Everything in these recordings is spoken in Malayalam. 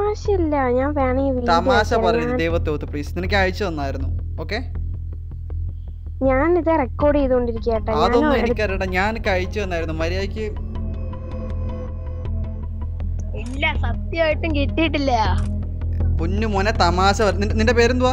തമാശയില്ല, ഞാൻ തമാശ പറയരുത് ദൈവത്തോത്ത് പ്ലീസ്. നിനക്ക് അയച്ചു തന്നായിരുന്നു. ഓക്കെ, ഞാൻ ഇത് റെക്കോർഡ് ചെയ്തോണ്ടിരിക്കട്ടെ. അതൊന്നും എനിക്കറിയണ്ട. ഞാൻ അയച്ചു തന്നായിരുന്നു മര്യാദക്ക്. ഇല്ല, സത്യമായിട്ടും കിട്ടിയിട്ടില്ല. പൊന്നു മോനെ തമാശ. നിന്റെ പേരെന്തുവാ?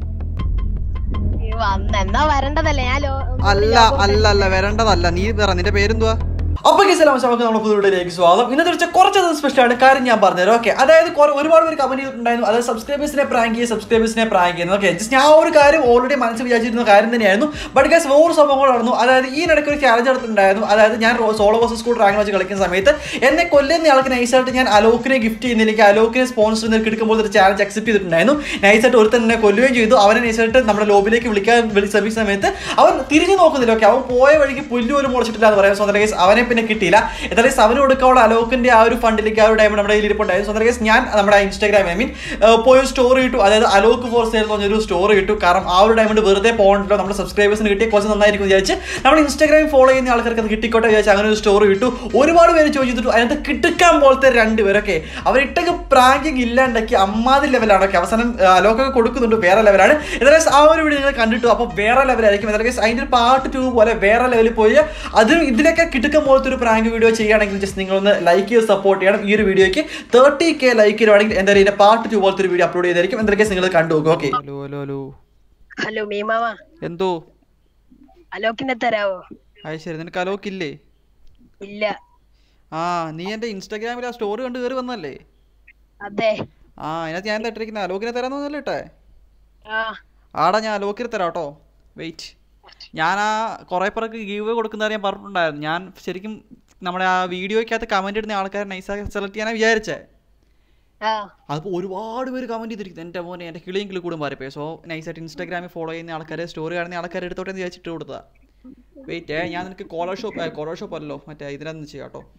എന്നാ വരണ്ടതല്ലേ? അല്ല അല്ല അല്ല വരേണ്ടതല്ല. നീ പറ, നിന്റെ പേരെന്തുവാ? അപ്പോൾ നമ്മൾ പുതിയയിലേക്ക് സ്വാഗതം. ഇന്നത്തെ വെച്ചാൽ കുറച്ച് സ്പെഷ്യൽ ആണ്. കാര്യം ഞാൻ പറഞ്ഞുതരാം. ഓക്കെ, അതായത് ഒരുപാട് പേര് കമന്റ് ചെയ്തിട്ടുണ്ടായിരുന്നു, അതായത് സബ്സ്ക്രൈബേഴ്സിനെ പ്രാങ്ക് ചെയ്യുന്നത്. ഓക്കെ, ജസ്റ്റ് ഞാൻ ഒരു കാര്യം ഓൾറെഡി മനസ്സിൽ വിചാരിച്ചിരുന്ന കാര്യം തന്നെയായിരുന്നു. ബട്ട് ഗൈസ് വേറെ സംഭവങ്ങൾ നടന്നു. അതായത് ഈ ഇടയ്ക്ക് ഒരു ചാലഞ്ച് എടുത്തിട്ടുണ്ടായിരുന്നു. അതായത് ഞാൻ സോളോ വേഴ്സസ് സ്കൂൾ റാങ്ക് വെച്ച് കളിക്കുന്ന സമയത്ത് എന്നെ കൊല്ലുന്ന ആൾക്ക് നൈസായിട്ട് ഞാൻ അലോക്കിനെ ഗിഫ്റ്റ് ചെയ്യുന്നില്ലെങ്കിൽ അലോക്കിനെ സ്പോൺസർ ചെയ്ത് എടുക്കുമ്പോൾ ഒരു ചാലഞ്ച് അക്സെപ്റ്റ് ചെയ്തിട്ടുണ്ടായിരുന്നു. നൈസായിട്ട് ഒരുത്തൻ എന്നെ കൊല്ലുകയും ചെയ്തു. അവനെ നൈസായിട്ട് നമ്മുടെ ലോബിലേക്ക് വിളിക്കാൻ ശ്രമിക്കുന്ന സമയത്ത് അവൻ തിരിഞ്ഞു നോക്കുന്നില്ല. ഓക്കെ, അവൻ പോയ വഴിക്ക് പുല്ല് പോലും മുളച്ചിട്ടില്ല എന്ന് പറയാം. സ്വന്തം ഗൈസ് അവനെ പിന്നെ കിട്ടിയില്ല. എന്തായാലും അവന് കൊടുക്കാനുള്ള അലോക്കിന്റെ ആ ഒരു ഫണ്ടിലേക്ക് ആ ഒരു ഡയമണ്ട് നമ്മുടെ കയ്യിൽ ഇരിപ്പുണ്ടായിരുന്നു. സ്വന്തം ഗൈസ് ഞാൻ നമ്മുടെ ഇൻസ്റ്റാഗ്രാമിൽ പോയി സ്റ്റോറി ഇട്ടു. അതായത് അലോക്ക് ഫോർ സെയിൽ എന്ന് പറഞ്ഞൊരു സ്റ്റോറി ഇട്ടു. കാരണം ആ ഒരു ഡയമണ്ട് വെറുതെ പോകണ്ടല്ലോ, നമ്മുടെ സബ്സ്ക്രൈബേഴ്സിന് കിട്ടിയ കുറച്ച് നന്നായിരിക്കും വിചാരിച്ച് നമ്മൾ ഇൻസ്റ്റാഗ്രാമിൽ ഫോളോ ചെയ്യുന്ന ആൾക്കാർക്ക് അത് കിട്ടിക്കോട്ടെ വിചാരിച്ച് അങ്ങനെ ഒരു സ്റ്റോറി ഇട്ടു. ഒരുപാട് പേര് ചോദിച്ചിട്ടു. അതിനകത്ത് കിട്ടിക്കാൻ പോലത്തെ രണ്ടുപേരൊക്കെ അവരിട്ടൊക്കെ പ്രാങ്കിങ് ഇല്ലാണ്ടാക്കി അമ്മാതി ലെവലാണ്. ഓക്കെ, അവസാനം അലോക്കൊക്കെ കൊടുക്കുന്നുണ്ട്, വേറെ ലെവലാണ്. എന്തായാലും ആ ഒരു വീഡിയോ നിങ്ങൾ കണ്ടിട്ടു. അപ്പോൾ വേറെ ലെവലായിരിക്കും. എന്തായാലും അതിൻ്റെ ഒരു പാർട്ട് 2 പോലെ വേറെ ലെവലിൽ പോയി അതും ഇതിലൊക്കെ കിട്ടിക്കാൻ പോലത്തെ ഒരു പ്രാങ്ക് വീഡിയോ ചെയ്യുകയാണെങ്കിൽ ജസ്റ്റ് നിങ്ങളൊന്ന് ലൈക്ക് ചെയ്ത് സപ്പോർട്ട് ചെയ്യണം. ഈ ഒരു വീഡിയോയ്ക്ക് 30K ലൈക്ക് ചെയ്യുവാണെങ്കിൽ എന്തായാലും ഇതിന്റെ പാർട്ട് 2 പോലത്തെ ഒരു വീഡിയോ അപ്ലോഡ് ചെയ്തായിരിക്കും. എന്തൊക്കെ നിങ്ങൾ കണ്ടു നോക്കും. ഓക്കെ, ഹലോ മീമാവ, എന്തോ അലോക്കിനെ തരാവോ? അത് ശരി, നിനക്ക് അലോക്കില്ലേ? ഇല്ല. ആ, നീ എന്റെ ഇൻസ്റ്റാഗ്രാമിൽ ആ സ്റ്റോറി കണ്ട് കയറി വന്നല്ലേ? അതെ. ആ, അതിനകത്ത് ഞാൻ തട്ടിരിക്കുന്ന അലോക്കിനെ തരാന്നല്ലേ ഇട്ടേ? ആടാ, ഞാൻ അലോക്കിനെ തരാം കേട്ടോ. വെയിറ്റ്, ഞാൻ ആ കുറെ പേർക്ക് ഗീവ് കൊടുക്കുന്ന ഞാൻ പറഞ്ഞിട്ടുണ്ടായിരുന്നു. ഞാൻ ശരിക്കും നമ്മുടെ ആ വീഡിയോയ്ക്കകത്ത് കമന്റ് ഇടുന്ന ആൾക്കാരെ നൈസാക്കി സെലക്ട് ചെയ്യാനാണ് വിചാരിച്ചേ. അതിപ്പോൾ ഒരുപാട് പേര് കമന്റ് ചെയ്തിരിക്കുന്നു. എൻ്റെ മോനെ എൻ്റെ കിളിയും കിളി കൂടും പാരിപ്പോ. സോ നൈസായിട്ട് ഇൻസ്റ്റാഗ്രാമിൽ ഫോളോ ചെയ്യുന്ന ആൾക്കാരെ സ്റ്റോറി കാണുന്ന ആൾക്കാരെ എടുത്തോട്ടെ എന്ന് വിചാരിച്ചിട്ട് കൊടുത്തതാ. വെയിറ്റ്, ഞാൻ നിനക്ക് കോളർ ഷോപ്പ് അല്ലോ മറ്റേ ഇതിനകത്ത് ചെയ്യാം കേട്ടോ.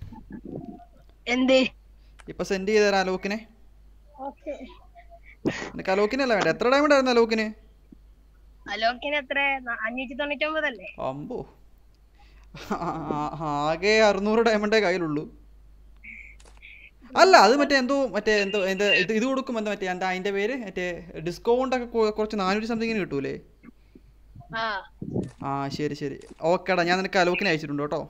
ഇപ്പൊ സെൻഡ് ചെയ്ത് തരാം അലോക്കിനെ. നിനക്ക് അലോക്കിനെ അല്ല വേണ്ട. എത്ര ഡയമണ്ട് ആയിരുന്നു അലോക്കിന്? അമ്പോ, ആകെ 600 ഡയമണ്ടേ കയ്യിലുള്ളൂ. അല്ല, അത് എന്തോ ഇത് കൊടുക്കും. എന്താ അതിന്റെ പേര് ഡിസ്കൗണ്ട് ഒക്കെ കുറച്ച് 400 സംതിങ്ങിന് കിട്ടൂലേ? ആ ശരി ശരി, ഓക്കേടാ. ഞാൻ നിനക്ക് അലോക്കിനെ അയച്ചിട്ടുണ്ട് കേട്ടോ.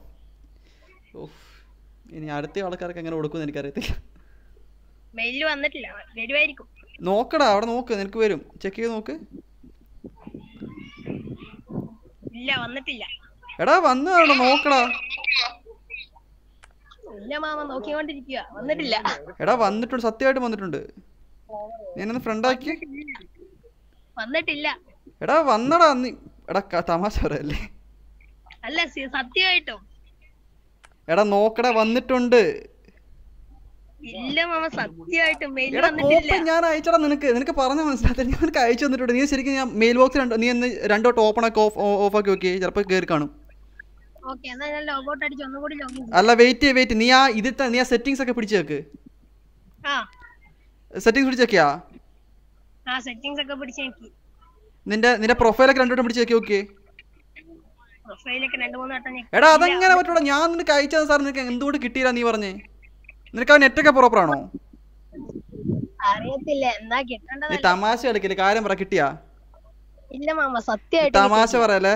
ഇനി അടുത്ത ആൾക്കാർക്ക് എങ്ങനെ കൊടുക്കും എനിക്കറിയത്തില്ല. നോക്കടാ, അവിടെ നോക്ക്, നിനക്ക് വരും. ചെക്ക് ചെയ്ത് നോക്ക്. എടാ വന്നു വേണോ നോക്കടാ. എടാ വന്നിട്ടുണ്ട്, സത്യമായിട്ട് വന്നിട്ടുണ്ട്. ഞാനൊന്ന് ഫ്രണ്ടാക്കി. എടാ വന്നടാ. എടാ തമാശ പറയല്ലേ? അല്ല, സത്യമായിട്ടും. എടാ നോക്കടാ, വന്നിട്ടുണ്ട്. ഇല്ല മാമ, സത്യമായിട്ടും ഞാൻ അയച്ചടാ. നിനക്ക് പറഞ്ഞ മനസ്സിലാത്ത ഞാൻ നിനക്ക് അയച്ചു തന്നിട്ടുണ്ട്. നീ ശരിക്കും ഞാൻ മെയിൽ ബോക്സിൽ നീ ഒന്ന് 2 വട്ടം ഓപ്പൺ ആക്കി ഓഫ് ആക്കി നോക്കി, ചിലപ്പോൾ കയറി കാണും. അല്ല വെയിറ്റ്, നീ ആ സെറ്റിംഗ്സ് ഒക്കെ പിടിച്ചു വെക്ക്. സെറ്റിംഗ്സ് പിടിച്ചു വെക്കിയാ? നിന്റെ പ്രൊഫൈലൊക്കെ 2 വട്ടം പിടിച്ചു വെക്കി. ഓക്കെ, എടാ അതെങ്ങനെ പറ്റൂടാ? ഞാൻ നിനക്ക് അയച്ചത് സാർ, നിനക്ക് എന്തുകൊണ്ട് കിട്ടിയില്ല നീ പറഞ്ഞേ? നിനക്ക് ആ നെറ്റൊക്കെ പ്രോപ്പർ ആണോ? നീ തമാശ കളിക്കില്ല, കാര്യം പറ. കിട്ടിയാ? തമാശ പറയല്ലേ,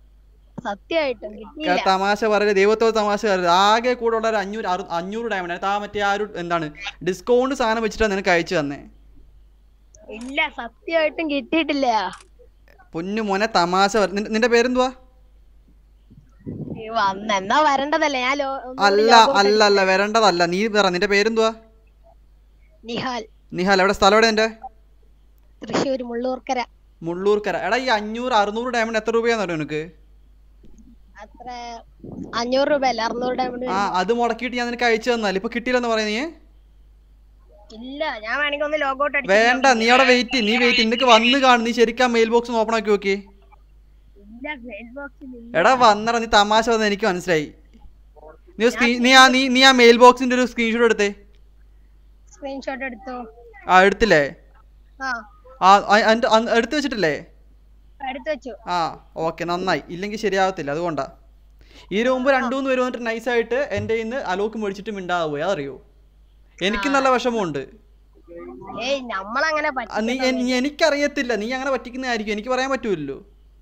തമാശ പറയല്ലേ, ദൈവത്തോട് തമാശ പറയല്ലേ. ആകെ കൂടെ ഉള്ള ഒരു 500 ഡയമണ്ട് ആ മറ്റേ ആ ഒരു എന്താണ് ഡിസ്കൗണ്ട് സാധനം വെച്ചിട്ടാ നിനക്ക് അയച്ചു തന്നെ. ഇല്ല, സത്യമായിട്ടും കിട്ടിയിട്ടില്ല. പൊന്നു മോനെ തമാശ. നിന്റെ പേരെന്തുവാ? എന്നാ വരണ്ടതല്ലേ? അല്ല അല്ല അല്ല വരേണ്ടതല്ല. നീ പറ, നിന്റെ പേരെന്തുവാ? നിഹാൽ. എവിടെ സ്ഥലം? എവിടെ നിന്റെ? തൃശ്ശൂർ മുള്ളൂർക്കര. മുള്ളൂർക്കര. എടാ ഈ 500-600 ഡയമണ്ട് എത്ര രൂപയാന്ന് അറിയോ നിനക്ക്? 500 രൂപ അല്ല, 600 ഡയമണ്ട്. ആ, അത് മുടക്കിയിട്ട് ഞാൻ നിനക്ക് അയച്ചു തന്നാല് ഇപ്പൊ കിട്ടിയില്ലെന്ന് പറയാ നീ? ഇല്ല, ഞാൻ വേണമെങ്കിൽ ഒന്ന് ലോഗൗട്ട് അടിച്ചു. വേണ്ട, നീ അവിടെ വെയിറ്റ്. നിനക്ക് വന്ന് കാണും. നീ ശരിക്കും മെയിൽ ബോക്സ് ഓപ്പൺ ആക്കി നോക്കി. എടാ വന്നടാ, നീ തമാശ വന്ന എനിക്ക് മനസ്സിലായി. നീ ആ മെയിൽ ബോക്സിന്റെ ഒരു സ്ക്രീൻഷോട്ട് എടുത്തേ. സ്ക്രീൻഷോട്ട് എടുത്തോ? ആ എടുത്തില്ലേ? എടുത്തു വെച്ചിട്ടില്ലേ? ആ ഓക്കെ, നന്നായി. ഇല്ലെങ്കിൽ ശരിയാവത്തില്ല, അതുകൊണ്ടാ. ഇതിനു മുമ്പ് 2-3 പേര് വന്നിട്ട് നൈസായിട്ട് എൻ്റെ ഇന്ന് അലോക്ക് മേടിച്ചിട്ട് മിണ്ടാതെ പോയി. അതറിയോ? എനിക്ക് നല്ല വിഷമമുണ്ട്. ഏയ് നമ്മളങ്ങനെ എനിക്കറിയത്തില്ല, നീ അങ്ങനെ പറ്റിക്കുന്നതായിരിക്കും, എനിക്ക് പറയാൻ പറ്റൂല്ലോ.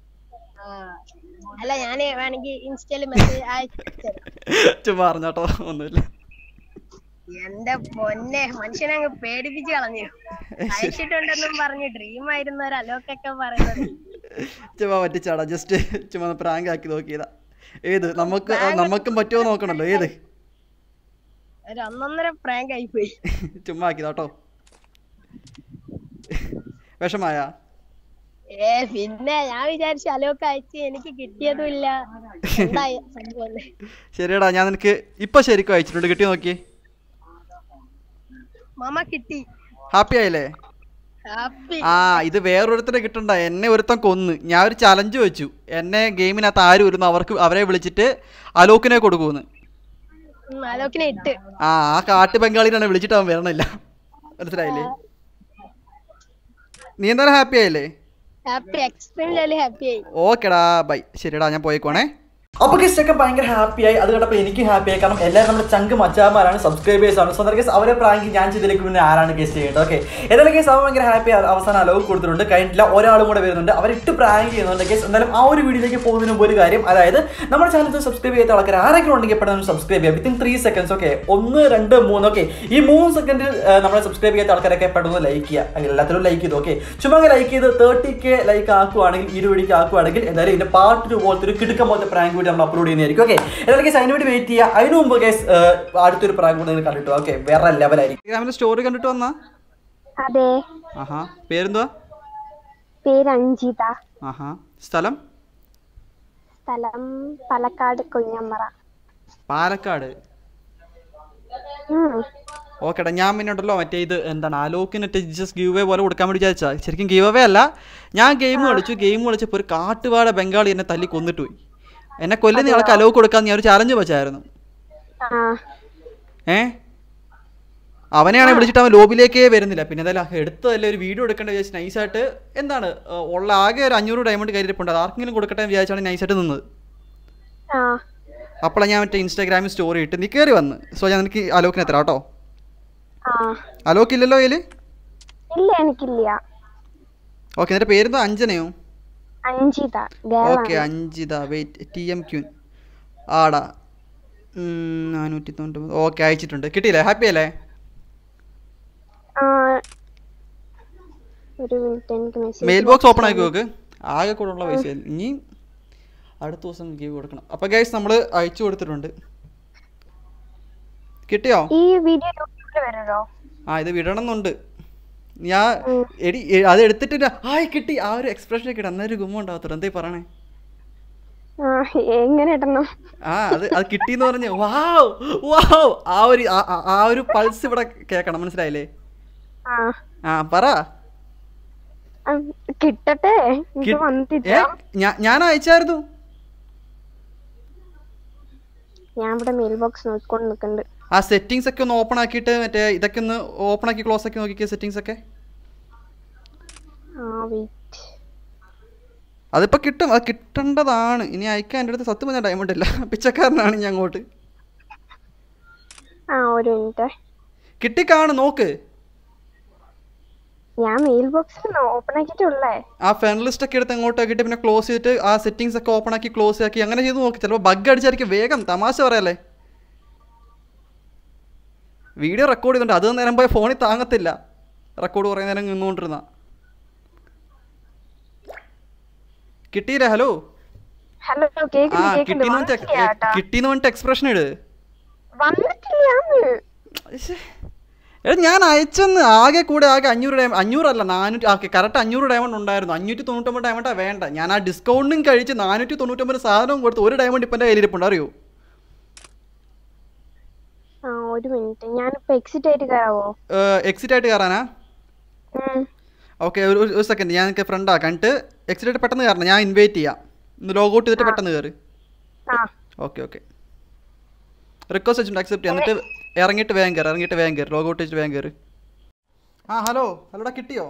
അല്ല ഞാൻ വേണമെങ്കിൽ ഇൻസ്റ്റയില് മെസ്സേജ് അയച്ചു. ചുമ്മാ പറഞ്ഞോട്ടോ, ഒന്നുമില്ല. എന്റെ പൊന്നെ, മനുഷ്യനെ അങ്ങ് പേടിപ്പിച്ച് കളഞ്ഞു. അയച്ചിട്ടുണ്ടെന്നും പറഞ്ഞു ഡ്രീം ആയിരുന്നു ഒരു അലോക്കൊക്കെ പറയുന്നത്. ചുമ്മാ പറ്റിച്ചാടാ, ജസ്റ്റ് ചുമ്മാ പ്രാങ്ക് ആക്കി നോക്കിയതാ. ഏത് നമുക്കും പറ്റുമോ നോക്കണല്ലോ. ഏത് ഒരു ഒന്നൊന്നര പ്രാങ്ക് ആയി പോയി. ചുമ്മാ ആക്കിയതാട്ടോ. വിഷമായ? പിന്നെ ഞാൻ വിചാരിച്ചു അലോക്ക് അയച്ച് എനിക്ക് കിട്ടിയതും ഇല്ല. ശരിയടാ, ഞാൻ നിനക്ക് ഇപ്പൊ ശരിക്കും അയച്ചിട്ടുണ്ട്. കിട്ടി നോക്കിയേ. മാമ കിട്ടി. ഹാപ്പി ആയില്ലേ? ഇത് വേറൊരുത്തനെ കിട്ടണ്ട. എന്നെ ഒരുത്തൻ കൊന്ന്. ഞാൻ ഒരു ചലഞ്ച് വെച്ചു. എന്നെ ഗെയിമിനകത്ത് ആര് വരുന്നു അവരെ വിളിച്ചിട്ട് അലോക്കിനെ കൊടുക്കൂന്ന്. ആ കാട്ടു ബംഗാളിനാണ് വിളിച്ചിട്ട് അവൻ വരണില്ല. മനസ്സിലായില്ലേ? നീ എന്തായാലും ഹാപ്പി ആയില്ലേ? ഓക്കെടാ, ബൈ. ശരിടാ, ഞാൻ പോയിക്കോണേ. അപ്പോൾ ഗെസ്റ്റൊക്കെ ഭയങ്കര ഹാപ്പിയായി. അത് കണ്ടപ്പോൾ എനിക്ക് ഹാപ്പിയായി. കാരണം എല്ലാവരും നമ്മുടെ ചങ്ക് മച്ചാമാരാണ്, സബ്സ്ക്രൈബേഴ്സ് ആണ്. സോ ഗെസ് അവരെ പ്രാങ്ക് ഞാൻ ചെയ്തതിലേക്ക് പിന്നെ ആരാണ് ഗെസ്റ്റ് ചെയ്യേണ്ടത്? ഓക്കെ, ഏതായാലും ഗെസ് അവൻ ഭയങ്കര ഹാപ്പി. അവസാനം അലോക്ക് കൊടുത്തിട്ടുണ്ട്. കഴിഞ്ഞില്ല, ഒരാളും കൂടെ വരുന്നുണ്ട്. അവരിട്ട് പ്രാങ്ക് ചെയ്യുന്നുണ്ട്. ഗെസ് എന്തായാലും ആ ഒരു വീഡിയോയിലേക്ക് പോകുന്നതിന് മുമ്പ് ഒരു കാര്യം, അതായത് നമ്മുടെ ചാനൽ സബ്സ്ക്രൈബ് ചെയ്ത ആൾക്കാർ ആരെങ്കിലും ഉണ്ടെങ്കിൽ പെട്ടെന്ന് സബ്സ്ക്രൈബ് ചെയ്യാം. Within 3 seconds. ഓക്കെ, 1, 2, 3. ഓക്കെ, ഈ 3 സെക്കൻഡിൽ നമ്മളെ സബ്സ്ക്രൈബ് ചെയ്യാത്ത ആൾക്കാരൊക്കെ പെട്ടെന്ന് ലൈക്ക് ചെയ്യുക. എല്ലാത്തിലും ലൈക്ക് ചെയ്തു. ഓക്കെ, ചുമ്മാ ലൈക്ക് ചെയ്ത് 30K ലൈക്ക് ആക്കുവാണെങ്കിൽ, 20K ആക്കുവാണെങ്കിൽ എന്തായാലും ഇതിന്റെ പാർട്ട് 2 പോലത്തെ ഒരു കിടുക്കം പോലത്തെ പ്രാങ്ക് വീഡിയോ നമ്മൾ അപ്ലോഡ് ചെയ്യുന്നതായിരിക്കും. ഓക്കെ, ഏതായാലും ഗൈസ് അതിന് വേണ്ടി വെയിറ്റ് ചെയ്യുക. അതിന് മുമ്പ് ഗൈസ് അടുത്തൊരു പ്രാങ്ക് കൂടെ നിങ്ങൾ കണ്ടിട്ടു. ഓക്കെ, വേറെ ലെവലായിരിക്കും. സ്റ്റോറി കണ്ടിട്ട് വന്നാ? അതെ. ആഹാ, പേരെന്തുവാ? പേര് അഞ്ജിത. ആഹാ, സ്ഥലം? സ്ഥലം പാലക്കാട്, കൊഴിഞ്ഞാമ്പ്ര. പാലക്കാട്. ഓക്കെടാ, ഞാൻ പിന്നെ ഉണ്ടല്ലോ മറ്റേ ഇത് എന്താണ് അലോക്കിന് ജസ്റ്റ് ഗീവ് അവേ പോലെ കൊടുക്കാൻ വേണ്ടി വിചാരിച്ചാ. ശരിക്കും ഗീവ് അവേ അല്ല, ഞാൻ ഗെയിം കളിച്ചപ്പോൾ ഒരു കാട്ടുപാട ബംഗാളി എന്നെ തല്ലി കൊന്നിട്ട് പോയി. എന്നെ കൊല്ലുന്ന ആൾക്ക് അലോക്ക് കൊടുക്കാൻ ഞാൻ ഒരു ചാലഞ്ച് വെച്ചായിരുന്നു. അവനെയാണെങ്കിൽ വിളിച്ചിട്ട് അവൻ ലോബിലേക്കേ വരുന്നില്ല. പിന്നെ എന്തായാലും എടുത്തതല്ലേ ഒരു വീഡിയോ എടുക്കേണ്ട വിചാരിച്ച് നൈസായിട്ട് എന്താണ് ഉള്ള ആകെ ഒരു 500 ഡയമണ്ട് കയ്യിലിരിപ്പുണ്ട്, അത് ആർക്കെങ്കിലും കൊടുക്കട്ടെ വിചാരിച്ചാണ് നൈസായിട്ട് നിന്നത്. അപ്പോഴാണ് ഞാൻ മറ്റേ ഇൻസ്റ്റാഗ്രാമിൽ സ്റ്റോറി ഇട്ട് നീ കയറി വന്ന്. സോ ഞാൻ നിനക്ക് അലോക്കിന് എത്ര കേട്ടോ. അലോക്ക് ഇല്ലല്ലോ കയ്യില്? ഓക്കെ, എന്നിട്ട് പേരെന്തോ? അഞ്ജനയോ? ഓക്കെ, അഞ്ജിത. വെയിറ്റ്, TMQ ആടാ 490. ഓക്കെ, അയച്ചിട്ടുണ്ട്. കിട്ടിയില്ലേ? ഹാപ്പി അല്ലേ? മെയിൽ ബോക്സ് ഓപ്പൺ ആക്കി നോക്ക്. ആകെ കൂടെ ഉള്ള പൈസ ഇനി അടുത്ത ദിവസം ഗീവ് കൊടുക്കണം. അപ്പൊ ഗൈസ് നമ്മള് അയച്ചു കൊടുത്തിട്ടുണ്ട്. കിട്ടിയോ? ഇത് വിടണമെന്നുണ്ട്. ഞാൻ അത് എടുത്തിട്ട് കിട്ടി. ആ ഒരു എക്സ്പ്രഷൻ ഒക്കെ അന്നൊരു ഗുമ്മ ഉണ്ടാവത്തോളൂ. എന്തേ പറയണേ? അത് കിട്ടിന്ന് പറഞ്ഞ് വാവ് വാവ് ആ ഒരു പൾസ് ഇവിടെ കേക്കണം. മനസ്സിലായില്ലേ? പറ. കിട്ടട്ടെ. ഞാൻ അയച്ചായിരുന്നു. ഞാൻ ഇവിടെ മെയിൽ ബോക്സ് നോക്കിക്കൊണ്ട് നിൽക്കുന്നുണ്ട്. ആ സെറ്റിംഗ്സ് ഒക്കെ ഒന്ന് ഓപ്പൺ ആക്കിയിട്ട് മറ്റേ ഇതൊക്കെ ഒന്ന് ഓപ്പൺ ആക്കി ക്ലോസ് ആക്കി നോക്കിക്കേ സെറ്റിംഗ്സ് ഒക്കെ. അതിപ്പോ കിട്ടും, അത് കിട്ടേണ്ടതാണ്. ഇനി അയക്കാൻ എൻ്റെ അടുത്ത് സത്യം പറഞ്ഞാൽ ഡയമണ്ട് ഇല്ല, പിച്ചക്കാരനാണ് ഞാൻ അങ്ങോട്ട്. കിട്ടിക്കാണ് നോക്ക്. ഞാൻ മെയിൽ ബോക്സ് ഓപ്പൺ ആക്കിയിട്ടുള്ളേ. ആ ഫ്രണ്ട് ലിസ്റ്റ് ഒക്കെ എടുത്ത് അങ്ങോട്ട് ആക്കിയിട്ട് പിന്നെ ക്ലോസ് ചെയ്തിട്ട് ആ സെറ്റിംഗ്സ് ഒക്കെ ഓപ്പൺ ആക്കി ക്ലോസ് ആക്കി അങ്ങനെ ചെയ്ത് നോക്കി. ചിലപ്പോൾ ബഗ് അടിച്ചായിരിക്കും. വേഗം തമാശ പറയല്ലേ. വീഡിയോ റെക്കോർഡ് ചെയ്തിട്ടുണ്ട്. അത് നേരം പോയ ഫോണിൽ താങ്ങത്തില്ല. റെക്കോർഡ് കുറേ നേരം നിന്നുകൊണ്ടിരുന്ന. കിട്ടിയില്ലേ? ഹലോ കിട്ടിന്ന് പറഞ്ഞിട്ട് എക്സ്പ്രഷൻ ഇട്. ഞാൻ അയച്ചെന്ന് ആകെ 500 ഡയമണ്ട്, 500 അല്ല 400. കറക്റ്റ് 500 ഡയമണ്ട് ഉണ്ടായിരുന്നു. 599 ഡയമണ്ടാ വേണ്ട. ഞാൻ ആ ഡിസ്കൗണ്ടും കഴിച്ച് 499 സാധനവും കൊടുത്ത് 1 ഡയമണ്ട് ഇപ്പം എൻ്റെ കയ്യിലിരിപ്പുണ്ട്. അറിയോ? ഒരു മിനിറ്റ്, ഞാനിപ്പോ എക്സിറ്റ് ആയിട്ട് കയറാനാ? ഓക്കെ, ഒരു സെക്കൻഡ്. ഞാൻ എനിക്ക് ഫ്രണ്ട് ആക്കാനിട്ട് എക്സിറ്റ് ആയിട്ട് പെട്ടെന്ന് കയറണം. ഞാൻ ഇൻവൈറ്റ് ചെയ്യാം. ലോഗൗട്ട് ചെയ്തിട്ട് പെട്ടെന്ന് കയറി. ഓക്കെ റിക്വസ്റ്റ് വെച്ചിട്ടുണ്ട്, അക്സെപ്റ്റ് ചെയ്യാം. എന്നിട്ട് ഇറങ്ങിയിട്ട് വേഗം കയറി ലോഗൗട്ട് ചെയ്തിട്ട് വേഗം കയറി. ഹലോടാ കിട്ടിയോ?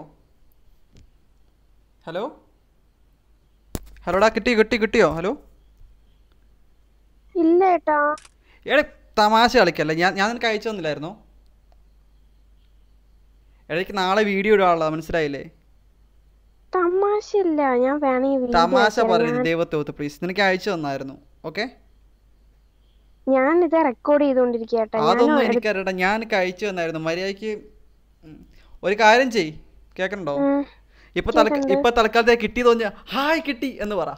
ഹലോടാ കിട്ടിയോ? ഹലോ ഇല്ല ഏട്ടാ. തമാശ കളിക്കല്ലേ. ഞാൻ നിനക്ക് അയച്ചു തന്നില്ലായിരുന്നോ? ഇടയ്ക്ക് നാളെ വീഡിയോ ഇടാനുള്ള മനസ്സിലായില്ലേ? തമാശയില്ല, ഞാൻ വേണമെങ്കിൽ തമാശ പറയരുത് ദൈവത്തോത്ത് പ്ലീസ്. നിനക്ക് അയച്ചു തന്നായിരുന്നു. ഓക്കെ, ഞാൻ ഇത് റെക്കോർഡ് ചെയ്തോണ്ടിരിക്കട്ടെ. അതൊന്നും എനിക്കറിയട്ടെ. ഞാൻ അയച്ചു തന്നായിരുന്നു മര്യാദക്ക്. ഒരു കാര്യം ചെയ്, കേക്കണ്ടോ? ഇപ്പൊ തൽക്കാലത്തെ കിട്ടി തോന്നിയ ഹായ് കിട്ടി എന്ന് പറ.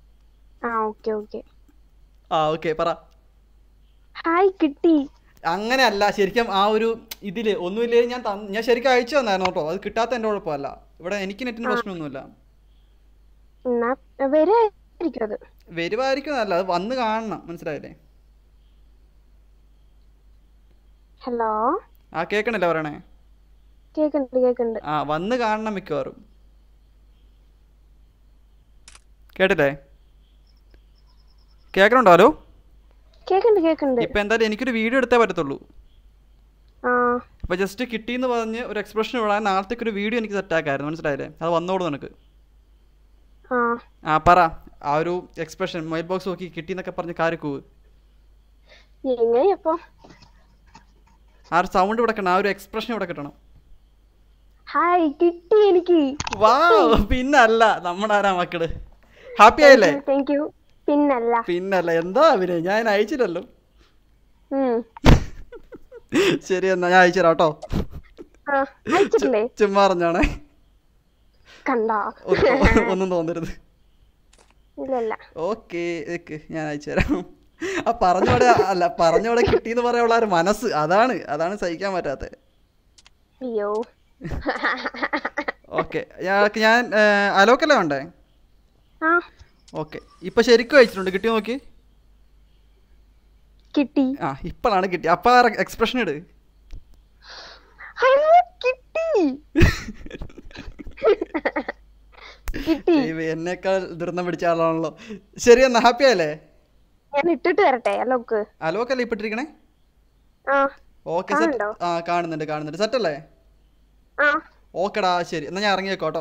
ഓക്കെ പറ. ഹായ് കിട്ടി. അങ്ങനെയല്ല, ശരിക്കും ആ ഒരു ഇതില് ഒന്നുമില്ലേ, ഞാൻ ശരിക്കും അയച്ചു തന്നായിരുന്നു കേട്ടോ. അത് കിട്ടാത്ത എന്റെ കുഴപ്പമല്ല. ഇവിടെ എനിക്ക് നെറ്റിന് പ്രശ്നമൊന്നുമില്ല. വരുവായിരിക്കും, അല്ല അത് വന്ന് കാണണം, മനസ്സിലായില്ലേ? ഹലോ, ആ കേക്കണില്ല പറയണേ? കേക്കണ്ട്. ആ വന്ന് കാണണം മിക്കവാറും. കേട്ടില്ലേ? കേക്കണുണ്ടോ? ഹലോ, കേക്കണ്ട്. ഇപ്പൊ എന്തായാലും എനിക്കൊരു വീഡിയോ എടുത്തേ പറ്റത്തുള്ളൂ. ഇപ്പൊ ജസ്റ്റ് കിട്ടിയെന്ന് പറഞ്ഞ് ഒരു എക്സ്പ്രഷൻ വിടാൻ നാളത്തേക്ക് ഒരു വീഡിയോ എനിക്ക് സെറ്റ് ആക്കായിരുന്നു, മനസ്സിലായില്ലേ? അത് വന്നോളൂ നിനക്ക്. ആ പറ, ആ ഒരു എക്സ്പ്രഷൻ മൊബൈൽ ബോക്സ് നോക്കി കിട്ടിന്നൊക്കെ പറഞ്ഞ് കാരിക്കൂവ്. ആ ഒരു സൗണ്ട് ഇവിടെ കിട്ടണം, ആ ഒരു എക്സ്പ്രഷൻ ഇവിടെ കിട്ടണം. ഹായ് കിട്ടി എനിക്ക്. വാവ്, പിന്നല്ല നമ്മുടെ ആരാ മക്കള്. ഹാപ്പി ആയില്ലേ? പിന്നല്ല എന്താ അവര്, ഞാൻ അയച്ചില്ലല്ലോ. ശരി എന്നാ ഞാൻ അയച്ചു തരാം കേട്ടോ. ചുമ്മാ പറഞ്ഞാണേ, ഒന്നും തോന്നരുത്. ഓക്കെ, ഞാൻ അയച്ചു തരാം. ആ പറഞ്ഞോടെ കിട്ടിന്ന് പറയാനുള്ള ഒരു മനസ്സ്, അതാണ് സഹിക്കാൻ പറ്റാത്ത. അയ്യോ. ഓക്കെ, ഞാൻ അലോക്കല്ലേ വേണ്ടേ? ഓക്കെ, ഇപ്പൊ ശരിക്കും അയച്ചിട്ടുണ്ട്. കിട്ടി നോക്കി. കിട്ടി. ആ ഇപ്പോഴാണ് കിട്ടി. അപ്പൊ എക്സ്പ്രഷൻ ഇട്. എന്നേക്കാൾ ദുരന്തം പിടിച്ച ആളാണല്ലോ. ശരി എന്നാ, ഹാപ്പി ആയല്ലേ? ഞാൻ ഇട്ടിട്ട് വരട്ടെ. അലോക്കല്ലേ ഇപ്പിട്ടിരിക്കണേ? ഓക്കെ, ആ കാണുന്നുണ്ട്. സെറ്റ് അല്ലേ? ഓക്കെടാ, ശരി എന്നാ ഞാൻ ഇറങ്ങിയേക്കോട്ടോ.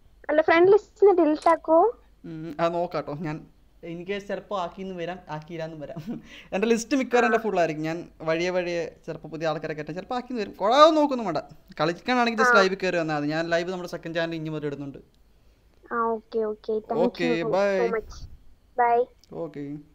അത് നോക്കാട്ടോ. ഞാൻ എനിക്ക് ചിലപ്പോൾ ആക്കിയെന്ന് വരാം, ആക്കിയില്ലാന്നും വരാം. എൻ്റെ ലിസ്റ്റ് മിക്കവാറും എൻ്റെ ഫുള്ളായിരിക്കും. ഞാൻ വഴിയെ ചിലപ്പോൾ പുതിയ ആൾക്കാരെ കയറ്റാൻ ചിലപ്പോൾ ആക്കിയെന്ന് വരും. കുഴപ്പം നോക്കുന്നു വേണ്ട. കളിക്കാനാണെങ്കിൽ ജസ്റ്റ് ലൈവ് കയറി വന്നാൽ മതി. ഞാൻ ലൈവ് നമ്മുടെ സെക്കൻഡ് ചാനൽ ഇനി മുതൽ ഇടുന്നുണ്ട്. Okay, bye. ഓക്കെ.